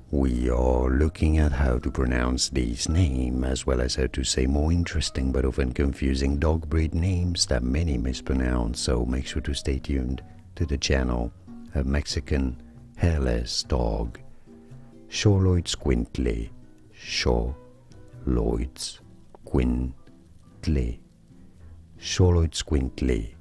We are looking at how to pronounce these names, as well as how to say more interesting but often confusing dog breed names that many mispronounce, so make sure to stay tuned to the channel. A Mexican hairless dog. Xoloitzcuintle. Xoloitzcuintle. Xoloitzcuintle.